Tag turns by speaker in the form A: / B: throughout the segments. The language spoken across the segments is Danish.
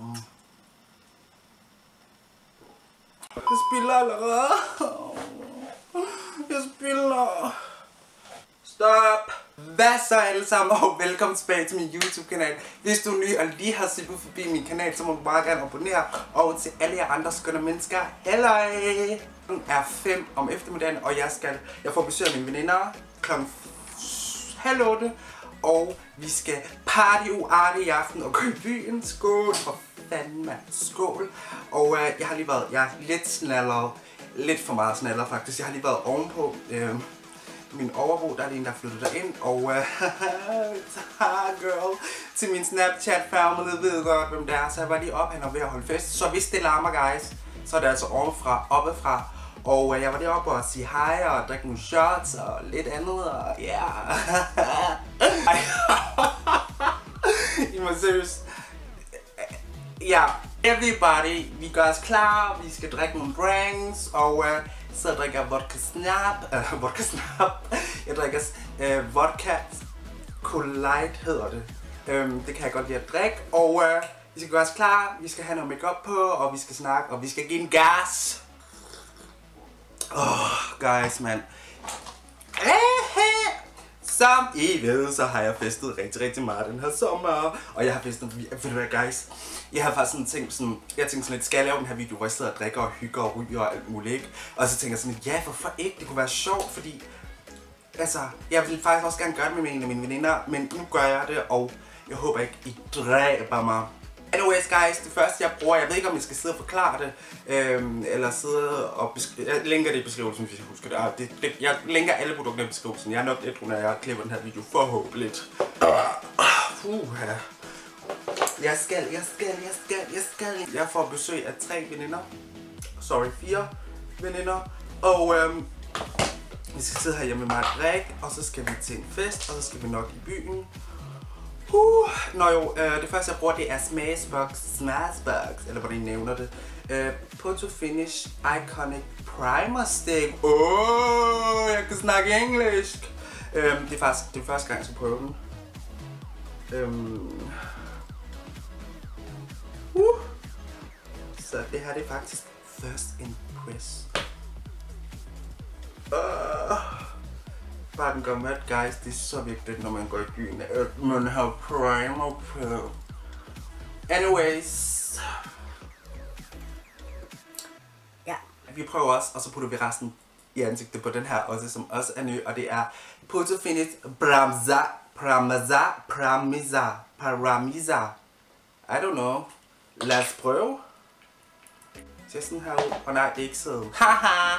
A: Jeg spiller allerede. Jeg spiller. Stop. Hvad så alle sammen, og velkommen tilbage til min YouTube-kanal. Hvis du er ny og lige har set forbi min kanal, så må du bare gerne abonnere. Og til alle jer andre skønne mennesker, halløj! Den er 5 om eftermiddagen, og jeg får besøg af mine veninder klokken 7:30. Og vi skal party uarte i aften og gå i byen. Skål for fanden, mand. Skål. Og jeg er lidt snallere. Lidt for meget snaller faktisk. Jeg har lige været ovenpå min overbo, der er en, der flyttede derind, og girl, til min Snapchat family ved godt, hvem det er, så jeg var lige op, han var ved at holde fest, så hvis det larmer, guys, så er det altså oppefra, og jeg var lige oppe og sige hej, og drikke nogle shots, og lidt andet, og ja, I må seriøst, ja, everybody, vi gør os klar, vi skal drikke nogle drinks, og så drikker jeg vodka snap. Jeg drikker vodka Colite hedder det. Det kan jeg godt lide at drikke. Og vi skal gøre os klar. Vi skal have noget makeup på, og vi skal snakke, og vi skal give en gas. Guys, man. Som I ved, så har jeg festet rigtig meget den her sommer. Og jeg har festet, ved du hvad, guys? Jeg har faktisk sådan tænkt sådan, lidt, skal jeg lave den her video, hvor jeg sidder og drikker og hygger og ryger og alt muligt, ikke? Og så tænker jeg sådan, ja, hvorfor ikke? Det kunne være sjovt, fordi, altså, jeg vil faktisk også gerne gøre det med en af mine veninder, men nu gør jeg det, og jeg håber ikke, I dræber mig. Anyways, guys, det første jeg bruger, jeg ved ikke om jeg skal sidde og forklare det, eller sidde og jeg linker det i beskrivelsen, hvis jeg husker det. Jeg linker alle produkter i beskrivelsen. Jeg er nok lidt, når jeg klipper den her video, forhåbentlig. Jeg skal. Jeg får besøg af 3 veninder. 4 veninder. Og vi skal sidde her hjemme med mig og drikke, og så skal vi til en fest, og så skal vi nok i byen. Det første jeg bruger, det er Smashbox, eller hvordan I nævner det. Photo Finish Iconic Primer Stick. Jeg kan snakke engelsk. Det er første gang, jeg skal prøve den. Så det her det er faktisk First Impress. Bare den gør mat, guys. Det er så vigtigt, når man går i byen, at man har primer på. Anyways. Ja, vi prøver også, og så putter vi resten i ansigtet på den her også, som også er ny, og det er Photo Finish Paramiza. I don't know. Lad os prøve. Ser sådan her ud. Nej, det er ikke sådan. Haha!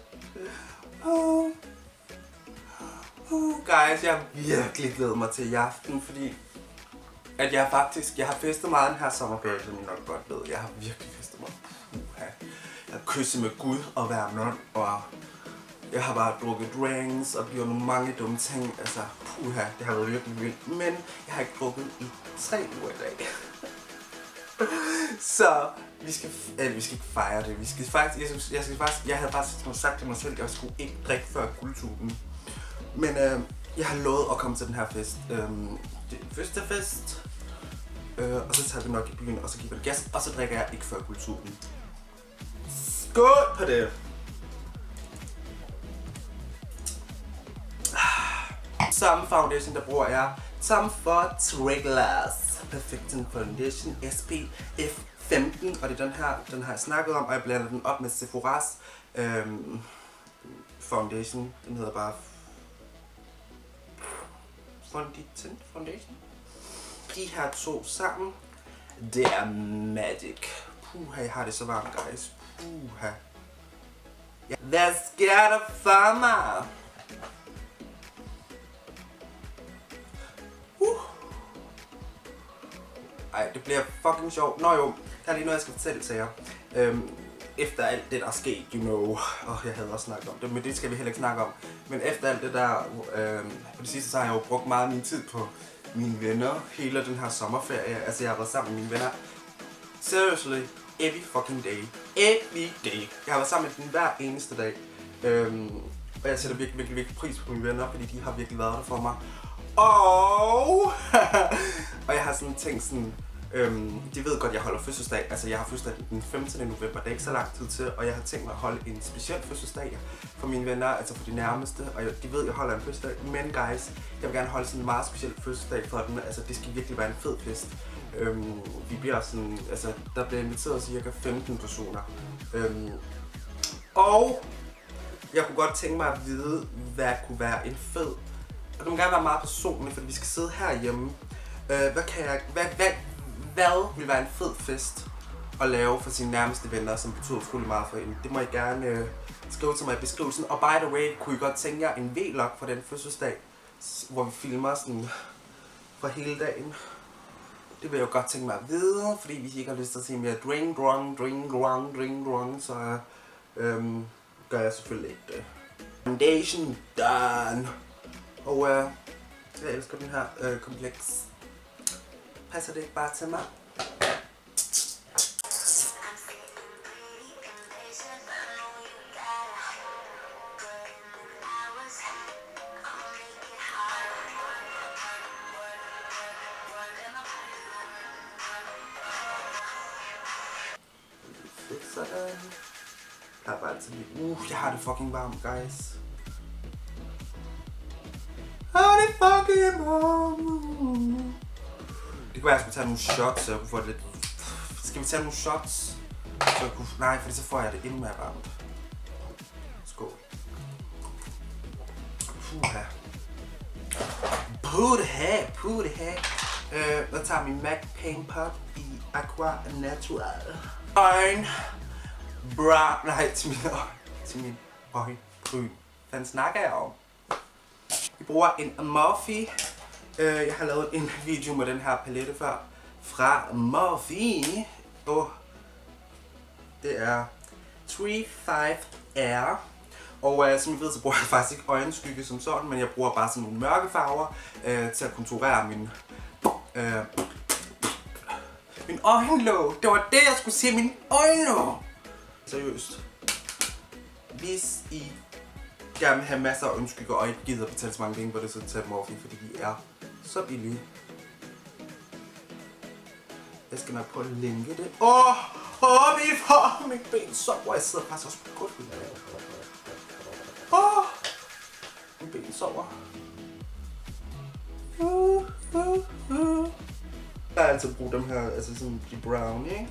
A: Guys, jeg har virkelig glædet mig til i aften, fordi at jeg har festet meget den her sommerferie, som I nok godt ved. Jeg har virkelig festet mig. Jeg har kysset med Gud og været mand, og jeg har bare drukket drinks og gjort nogle mange dumme ting. Altså, det har været virkelig vildt. Men jeg har ikke drukket i 3 uger i dag. Så vi skal ikke fejre det. Jeg havde faktisk sagt til mig selv, at jeg skulle ikke drikke før guldtuben. Men jeg har lovet at komme til den her fest. Det er den første fest. Og så tager vi nok i byen, og så giver vi gas, og så drikker jeg ikke før guldtuben. Skål på det! Samme foundation, der bruger jeg Tom Ford Triglass Perfecting Foundation SPF 15, og det er den har jeg snakket om, og jeg blander den op med Sephora's foundation. Den hedder bare Fondant Foundation. De her 2 sammen, det er magic. Jeg har det så varmt, guys. Hvad sker der for mig? Ej, det bliver fucking sjovt. Nå jo, der er lige noget, jeg skal fortælle til jer. Efter alt det, der er sket, you know. Jeg havde også snakket om det, men det skal vi heller ikke snakke om. Men efter alt det der, på det sidste, så har jeg jo brugt meget af min tid på mine venner. Hele den her sommerferie. Altså, jeg har været sammen med mine venner. Seriously, every fucking day. Every day. Jeg har været sammen med dem hver eneste dag. Og jeg sætter virkelig pris på mine venner, fordi de har virkelig været der for mig. Og jeg har sådan tænkt sådan, De ved godt, jeg holder fødselsdag. Altså, jeg har fødselsdag den 15. november. Det er ikke så lang tid til, og jeg har tænkt mig at holde en speciel fødselsdag for mine venner, altså for de nærmeste. Og de ved, at jeg holder en fødselsdag. Men guys, jeg vil gerne holde sådan en meget speciel fødselsdag for dem. Altså, det skal virkelig være en fed fest. Vi bliver sådan, altså, der bliver inviteret cirka 15 personer. Og jeg kunne godt tænke mig at vide, hvad kunne være en fed. Og det må gerne være meget personligt, fordi vi skal sidde herhjemme. Hvad vil være en fed fest at lave for sine nærmeste venner, som betyder utrolig meget for en? Det må I gerne skrive til mig i beskrivelsen. Og by the way, kunne I godt tænke jer en vlog for den fødselsdag, hvor vi filmer sådan for hele dagen? Det vil jeg jo godt tænke mig at vide, fordi hvis I ikke har lyst til at se mere drink drong, så gør jeg selvfølgelig ikke det. Foundation done. Og jeg elsker den her kompleks. Passer det ikke bare til mig? Sådan. Jeg har bare altid lige... jeg har det fucking varmt, guys. Har det fucking varmt. Det kunne være, at jeg skulle tage nogle shots, så jeg kunne få det lidt... Skal vi tage nogle shots? Så jeg kunne... Nej, for så får jeg det endnu mere varmt. Skål. Puha. Jeg tager min MAC Paint Pot i Aqua Natural. Til min øjenbryn. Hvad snakker jeg om? Vi bruger en Morphe. Jeg har lavet en video med den her palette før. Fra Morphe. Det er 35R. Og som I ved, så bruger jeg faktisk ikke øjenskygge som sådan, men jeg bruger bare sådan nogle mørke farver til at konturere min øjenlåg. Det var det, jeg skulle sige, min øjenlåg. Seriøst. Hvis I gerne vil have masser af øjenskygger og ikke gider betale så mange penge på det, så tag Morphe, fordi de er så billige. Jeg skal nok prøve at linke det. Mit ben sover. Jeg sidder faktisk også på gulvet. Mit ben sover. Jeg har altid brugt dem her, altså sådan de brown, ikke?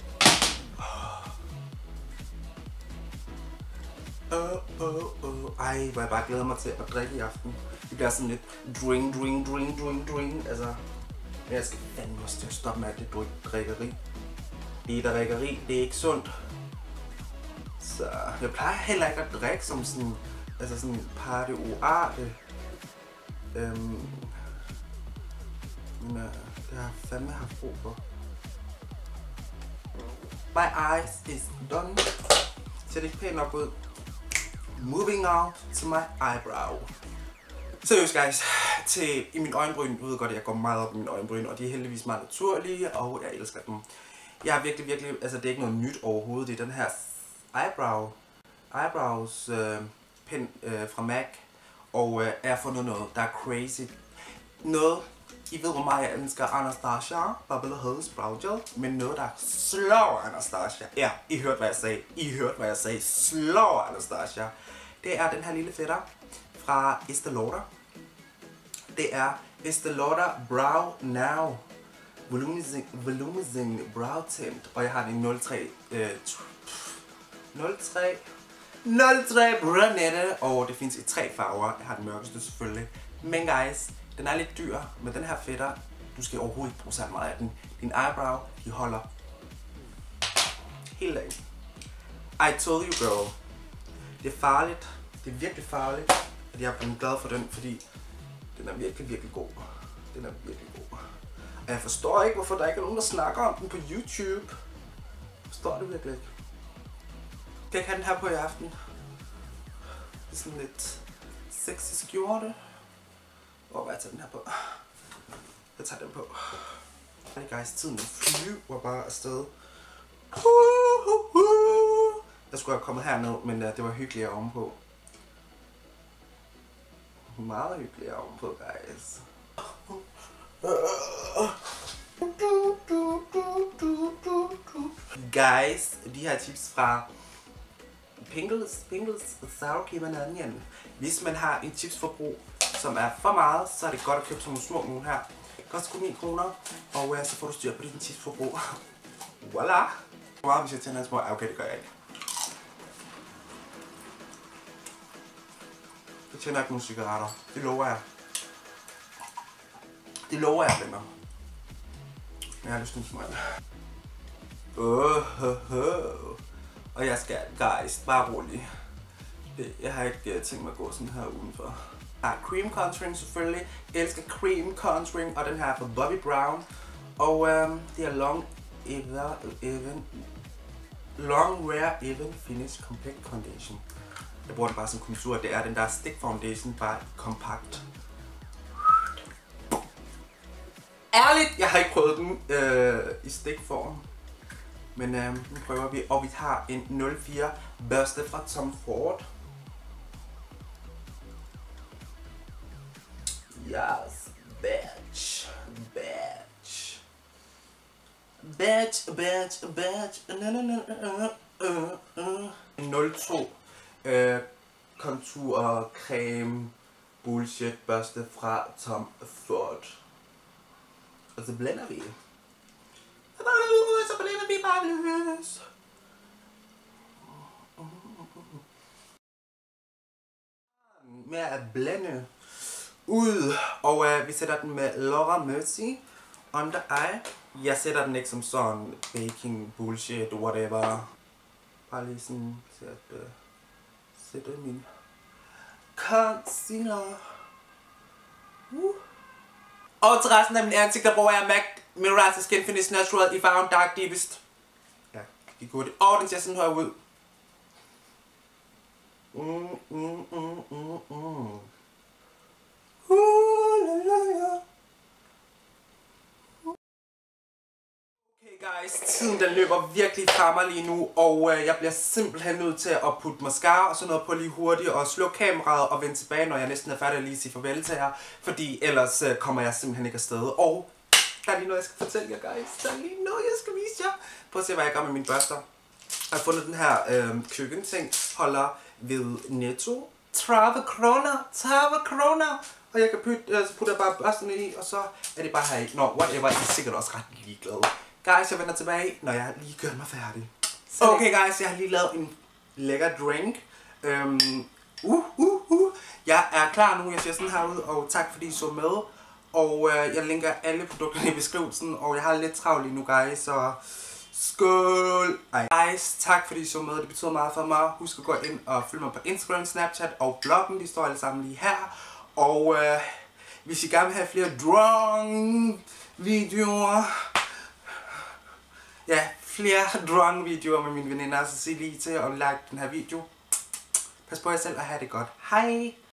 A: Ej, hvor jeg bare glæder mig til at drikke i aften. Det bliver sådan lidt drink. Altså, men jeg skal fandme også til at stoppe med alt det drikkeri. Det er ikke sundt. Så jeg plejer heller ikke at drikke som sådan, altså sådan party oarte. Men det har jeg fandme haft brug for. My eyes is done. Ser det ikke pænt nok ud? Moving on to my eyebrow. Seriøst guys, i min øjenbryn, jeg ved godt, at jeg går meget op i mine øjenbryn, og de er heldigvis meget naturlige, og jeg elsker dem. Jeg har virkelig, altså det er ikke noget nyt overhovedet, det er den her eyebrows pen fra MAC, og jeg har fundet noget, der er crazy. Noget, I ved hvor meget jeg elsker Anastasia Bubble Hose Brow Gel, men noget der slår Anastasia. Ja, I hørte hvad jeg sagde, slår Anastasia. Det er den her lille fætter fra Estée Lauder. Det er Estée Lauder Brow Now Volumizing Brow Tint, og jeg har den 03 brunette, og det findes i 3 farver. Jeg har den mørkeste selvfølgelig. Men guys, den er lidt dyr, men den her fætter, du skal overhovedet ikke bruge så meget af den. Din eyebrow, de holder hele dagen. I told you girl. Det er farligt. Det er virkelig farligt, at jeg er blevet glad for den, fordi den er virkelig god. Den er virkelig god. Og jeg forstår ikke, hvorfor der ikke er nogen, der snakker om den på YouTube. Jeg forstår det virkelig ikke. Kan jeg have den her på i aften? Det er sådan lidt sexy skjorte. Hvor vil jeg tage den her på? Jeg tager den på. Hey guys, tiden flyver bare afsted. Jeg skulle have kommet herned, men det var hyggeligere ovenpå. Meget hyggeligere ovenpå, guys. guys, de her chips fra Pringles Sour Cream and Onion. Hvis man har en chipsforbrug, som er for meget, så er det godt at købe sådan nogle små nogle her. Det koster kun 9 kroner, og så får du styr på din chipsforbrug. Voila! Hvor meget hvis jeg tænder en små? Okay, det gør jeg ikke. Jeg tænder ikke nogle cigaretter. Det lover jeg. Det lover jeg, venner. Jeg har lyst til en smøg. Og jeg skal, guys, bare rolig. Jeg har ikke tænkt mig at gå sådan her udenfor. Cream contouring selvfølgelig. Jeg elsker cream contouring, og den her er fra Bobbi Brown. Og det er Long Wear Even Finish Compact Foundation. Jeg bruger den bare som kontur. Det er den der Stick Foundation, bare kompakt. Ærligt, jeg har ikke prøvet den i stikform. Men nu prøver vi, og vi har en 04 børste fra Tom Ford. Yes, bitch. 02 kontur creme bullshit børste fra Tom Ford. Og så blender vi. Så blender vi bare løs. Med at blende ud. Og vi sætter den med Laura Mercier under eye. Jeg sætter den ikke som sådan baking bullshit, whatever. Bare lige sådan til at sætte min concealer. Og til resten af min ansigt, der bruger jeg MAC Miracle Skin Finish Natural i farven Dark Deepest. Ja, det er godt. Og den ser sådan her ud. Okay guys, tiden den løber virkelig fra mig lige nu, og jeg bliver simpelthen nødt til at putte mascara og sådan noget på lige hurtigt, og slukke kameraet og vende tilbage, når jeg næsten er færdig at lige sige farvel til jer, fordi ellers kommer jeg simpelthen ikke afsted. Og der er lige noget, jeg skal fortælle jer, guys. Der er lige noget, jeg skal vise jer. Prøv at se, hvad jeg gør med mine børster. Jeg har fundet den her køkkenting holder ved Netto. 30 kroner. Og jeg kan så putter jeg bare børsterne i, og så er det bare her i. Nå, whatever, I er sikkert også ret ligeglade. Guys, jeg vender tilbage, når jeg lige gør mig færdig. Okay guys, jeg har lige lavet en lækker drink. Jeg er klar nu, jeg ser sådan her ud, og tak fordi I så med. Og jeg linker alle produkterne i beskrivelsen, og jeg har lidt travlt lige nu, guys, så skål! Guys, tak fordi I så med, det betyder meget for mig. Husk at gå ind og følge mig på Instagram, Snapchat og bloggen, de står alle sammen lige her. Og hvis I gerne vil have flere drunk-videoer, ja, flere drunk-videoer med mine veninder, så sig lige til at like den her video. Pas på jer selv og have det godt. Hej!